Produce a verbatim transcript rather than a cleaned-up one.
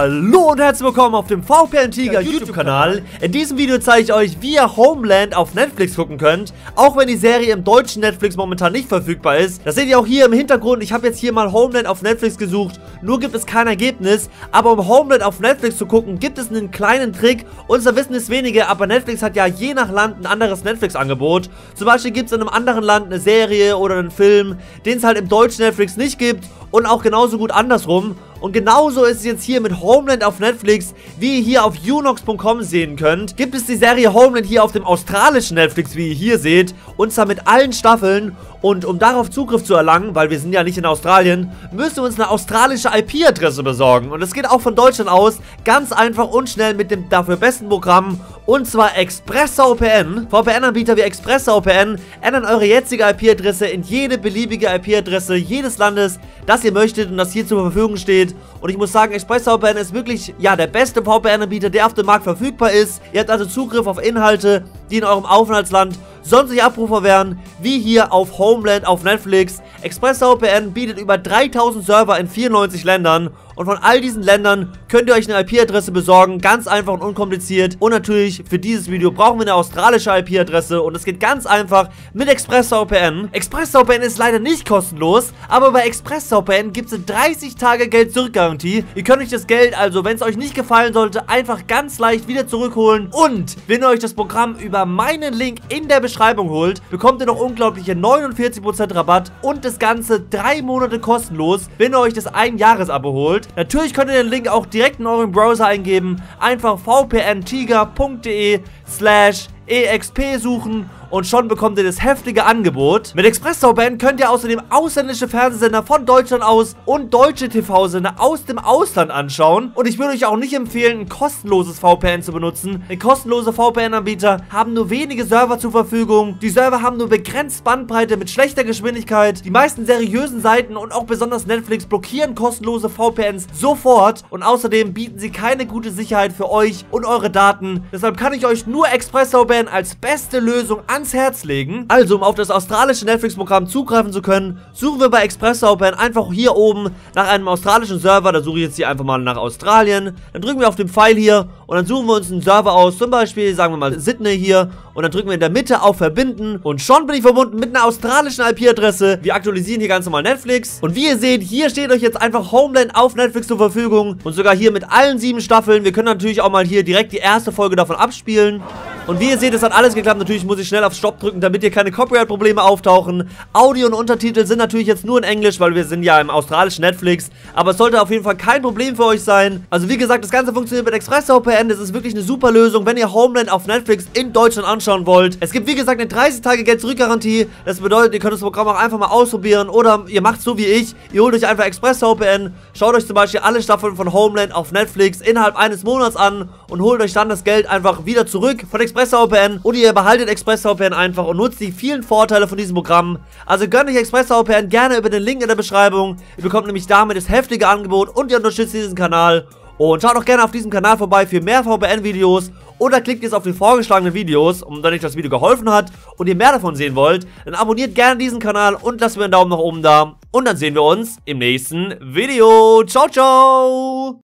Hallo und herzlich willkommen auf dem VPN-Tiger YouTube-Kanal. In diesem Video zeige ich euch, wie ihr Homeland auf Netflix gucken könnt, auch wenn die Serie im deutschen Netflix momentan nicht verfügbar ist. Das seht ihr auch hier im Hintergrund. Ich habe jetzt hier mal Homeland auf Netflix gesucht, nur gibt es kein Ergebnis. Aber um Homeland auf Netflix zu gucken, gibt es einen kleinen Trick. Unser Wissen ist wenige, aber Netflix hat ja je nach Land ein anderes Netflix-Angebot. Zum Beispiel gibt es in einem anderen Land eine Serie oder einen Film, den es halt im deutschen Netflix nicht gibt. Und auch genauso gut andersrum. Und genauso ist es jetzt hier mit Homeland auf Netflix, wie ihr hier auf unox punkt com sehen könnt. Gibt es die Serie Homeland hier auf dem australischen Netflix, wie ihr hier seht. Und zwar mit allen Staffeln. Und um darauf Zugriff zu erlangen, weil wir sind ja nicht in Australien, müssen wir uns eine australische I P-Adresse besorgen. Und das geht auch von Deutschland aus ganz einfach und schnell mit dem dafür besten Programm. Und zwar ExpressVPN. V P N-Anbieter wie ExpressVPN ändern eure jetzige I P-Adresse in jede beliebige I P-Adresse jedes Landes, das ihr möchtet und das hier zur Verfügung steht. Und ich muss sagen, ExpressVPN ist wirklich, ja, der beste V P N-Anbieter, der auf dem Markt verfügbar ist. Ihr habt also Zugriff auf Inhalte, die in eurem Aufenthaltsland sonst nicht abrufbar wären, wie hier auf Homeland auf Netflix. ExpressVPN bietet über dreitausend Server in vierundneunzig Ländern. Und von all diesen Ländern könnt ihr euch eine I P-Adresse besorgen, ganz einfach und unkompliziert. Und natürlich, für dieses Video brauchen wir eine australische I P-Adresse und es geht ganz einfach mit ExpressVPN. ExpressVPN ist leider nicht kostenlos, aber bei ExpressVPN gibt es eine dreißig Tage Geld-Zurück-Garantie. Ihr könnt euch das Geld also, wenn es euch nicht gefallen sollte, einfach ganz leicht wieder zurückholen. Und wenn ihr euch das Programm über meinen Link in der Beschreibung holt, bekommt ihr noch unglaubliche neunundvierzig Prozent Rabatt und das Ganze drei Monate kostenlos, wenn ihr euch das Ein-Jahres-Abo holt. Natürlich könnt ihr den Link auch direkt in euren Browser eingeben. Einfach vpntiger punkt de slash exp suchen und schon bekommt ihr das heftige Angebot. Mit ExpressVPN könnt ihr außerdem ausländische Fernsehsender von Deutschland aus und deutsche T V-Sender aus dem Ausland anschauen. Und ich würde euch auch nicht empfehlen, ein kostenloses V P N zu benutzen. Denn kostenlose V P N-Anbieter haben nur wenige Server zur Verfügung. Die Server haben nur begrenzt Bandbreite mit schlechter Geschwindigkeit. Die meisten seriösen Seiten und auch besonders Netflix blockieren kostenlose V P Ns sofort. Und außerdem bieten sie keine gute Sicherheit für euch und eure Daten. Deshalb kann ich euch nur ExpressVPN als beste Lösung ans Herz legen. Also, um auf das australische Netflix-Programm zugreifen zu können, suchen wir bei ExpressVPN einfach hier oben nach einem australischen Server. Da suche ich jetzt hier einfach mal nach Australien. Dann drücken wir auf den Pfeil hier und dann suchen wir uns einen Server aus. Zum Beispiel, sagen wir mal Sydney hier. Und dann drücken wir in der Mitte auf Verbinden. Und schon bin ich verbunden mit einer australischen I P-Adresse. Wir aktualisieren hier ganz normal Netflix. Und wie ihr seht, hier steht euch jetzt einfach Homeland auf Netflix zur Verfügung. Und sogar hier mit allen sieben Staffeln. Wir können natürlich auch mal hier direkt die erste Folge davon abspielen. Und wie ihr seht, es hat alles geklappt. Natürlich muss ich schnell auf Stopp drücken, damit hier keine Copyright-Probleme auftauchen. Audio und Untertitel sind natürlich jetzt nur in Englisch, weil wir sind ja im australischen Netflix. Aber es sollte auf jeden Fall kein Problem für euch sein. Also wie gesagt, das Ganze funktioniert mit ExpressVPN. Das ist wirklich eine super Lösung, wenn ihr Homeland auf Netflix in Deutschland anschauen wollt. Es gibt wie gesagt eine dreißig Tage Geld-Zurück-Garantie. Das bedeutet, ihr könnt das Programm auch einfach mal ausprobieren. Oder ihr macht so wie ich. Ihr holt euch einfach ExpressVPN. Schaut euch zum Beispiel alle Staffeln von Homeland auf Netflix innerhalb eines Monats an. Und holt euch dann das Geld einfach wieder zurück von ExpressVPN. Oder ihr behaltet ExpressVPN einfach und nutzt die vielen Vorteile von diesem Programm. Also gönnt euch ExpressVPN gerne über den Link in der Beschreibung. Ihr bekommt nämlich damit das heftige Angebot und ihr unterstützt diesen Kanal. Und schaut auch gerne auf diesem Kanal vorbei für mehr V P N-Videos. Oder klickt jetzt auf die vorgeschlagenen Videos, und wenn euch das Video geholfen hat und ihr mehr davon sehen wollt, dann abonniert gerne diesen Kanal und lasst mir einen Daumen nach oben da. Und dann sehen wir uns im nächsten Video. Ciao, ciao!